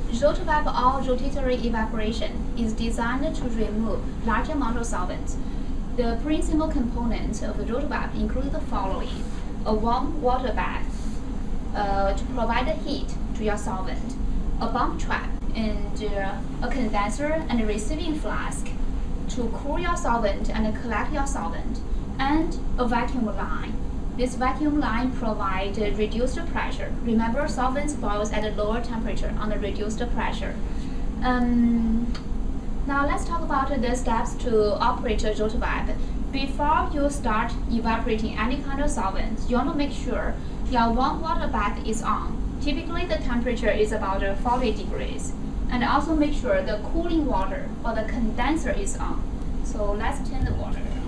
Rotovap or rotatory evaporation is designed to remove large amount of solvent. The principal components of the rotovap include the following: a warm water bath to provide heat to your solvent, a bomb trap, and a condenser and a receiving flask to cool your solvent and collect your solvent, and a vacuum line. This vacuum line provides reduced pressure. Remember, solvents boils at a lower temperature on a reduced pressure. Now let's talk about the steps to operate a rotovap. Before you start evaporating any kind of solvent, you want to make sure your warm water bath is on. Typically, the temperature is about 40 degrees. And also make sure the cooling water or the condenser is on. So let's turn the water on.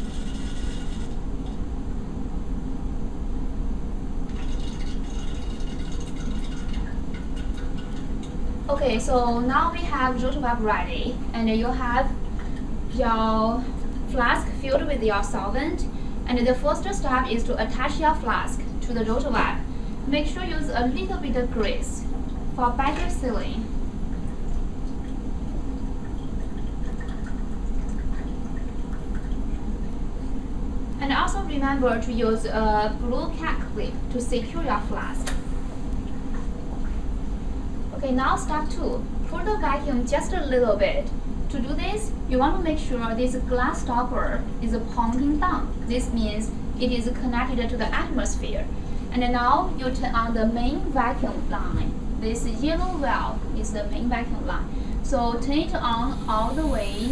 Okay, so now we have rotovap ready, and you have your flask filled with your solvent. And the first step is to attach your flask to the rotovap. Make sure you use a little bit of grease for better sealing. And also remember to use a blue cat clip to secure your flask. Okay, now step 2. Pull the vacuum just a little bit. To do this, you want to make sure this glass stopper is pointing down. This means it is connected to the atmosphere. And now you turn on the main vacuum line. This yellow valve is the main vacuum line. So turn it on all the way.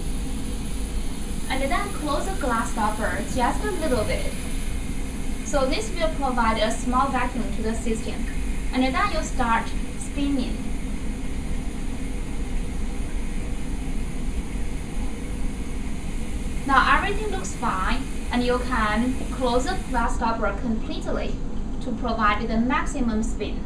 And then close the glass stopper just a little bit. So this will provide a small vacuum to the system. And then you start spinning. Now everything looks fine, and you can close the glass stopper completely to provide the maximum spin.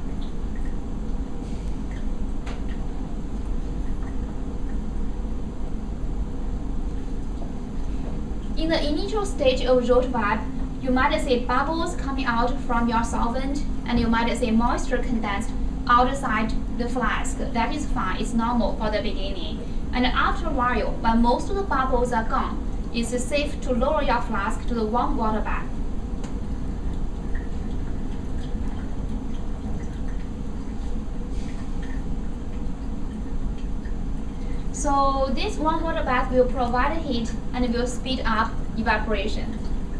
In the initial stage of rotovap, you might see bubbles coming out from your solvent, and you might see moisture condensed outside the flask. That is fine, it's normal for the beginning. And after a while, when most of the bubbles are gone, it's safe to lower your flask to the warm water bath. So this warm water bath will provide heat and will speed up evaporation.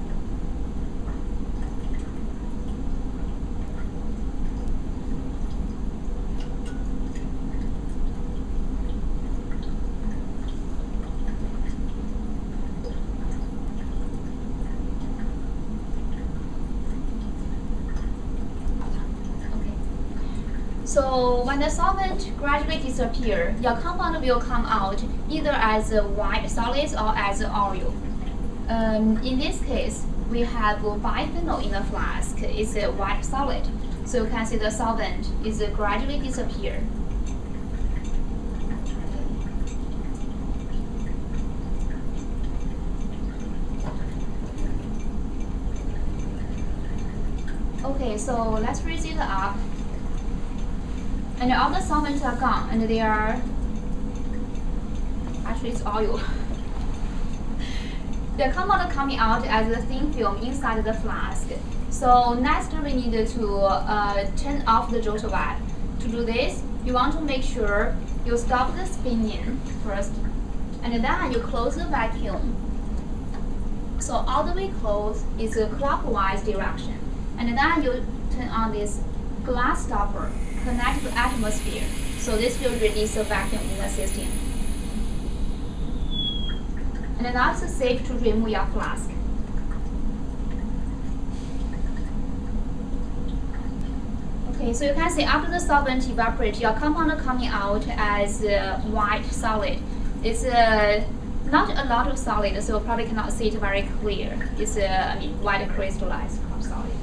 So when the solvent gradually disappears, your compound will come out either as a white solid or as oil. In this case, we have biphenyl in the flask. It's a white solid. So you can see the solvent is gradually disappear. Okay, so let's raise it up. And all the solvents are gone, and they are, actually it's oil. The compound coming out as a thin film inside the flask. So next we need to turn off the rotovap. To do this, you want to make sure you stop the spinning first, and then you close the vacuum. So all the way closed is a clockwise direction, and then you turn on this glass stopper. Connect to the atmosphere, so this will release a vacuum in the system. And now it's safe to remove your flask. Okay, so you can see after the solvent evaporates, your compound coming out as white solid. It's not a lot of solid, so you probably cannot see it very clear. It's white crystallized solid.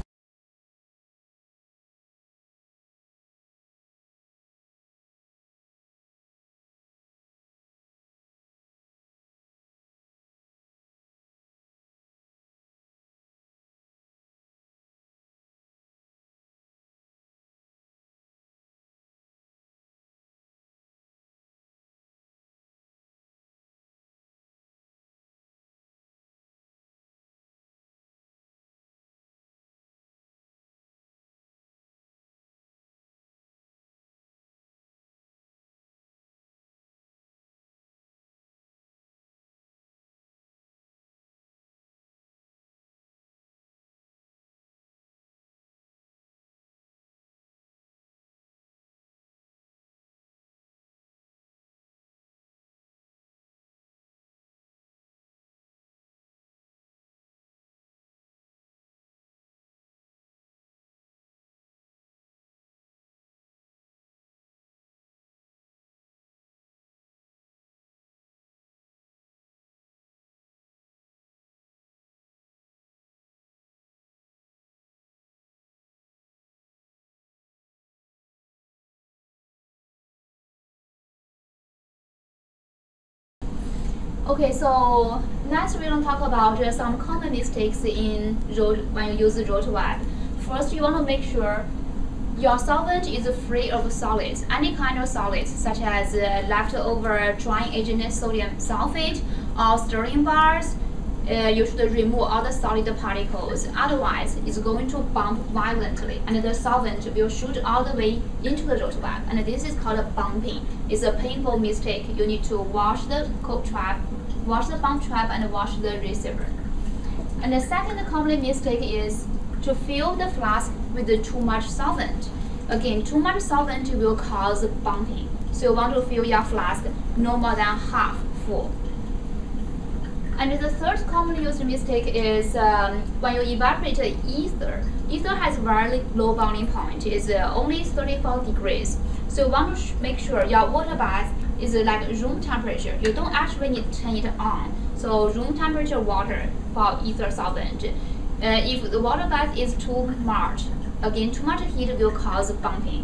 Okay, so next we're going to talk about some common mistakes when you use rotovap. First, you want to make sure your solvent is free of solids, any kind of solids, such as leftover drying agent sodium sulfate or stirring bars. You should remove all the solid particles, otherwise it's going to bump violently and the solvent will shoot all the way into the rotovap, and this is called bumping. It's a painful mistake. You need to wash the bump trap and wash the receiver. And the second common mistake is to fill the flask with too much solvent. Again, too much solvent will cause bumping, so you want to fill your flask no more than half full. And the third commonly used mistake is when you evaporate ether. Ether has very low boiling point. It's only 34 degrees. So you want to make sure your water bath is like room temperature. You don't actually need to turn it on. So room temperature water for ether solvent. If the water bath is too much, again, too much heat will cause bumping.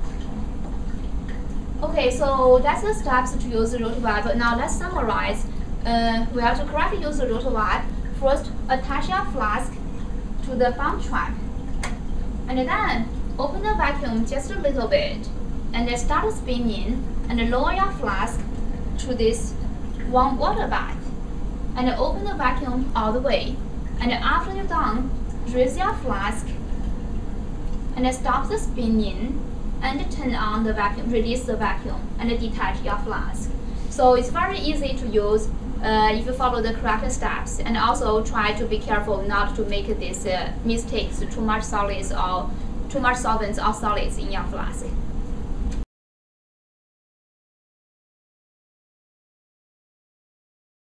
Okay, so that's the steps to use rotovap. Now let's summarize. We have to correctly use the rotovap. First, attach your flask to the bump trap, and then open the vacuum just a little bit, and then start spinning, and lower your flask to this warm water bath, and open the vacuum all the way. And after you're done, raise your flask, and stop the spinning, and turn on the vacuum, release the vacuum, and detach your flask. So it's very easy to use if you follow the correct steps, and also try to be careful not to make these mistakes, too much solids or too much solvents or solids in your flask.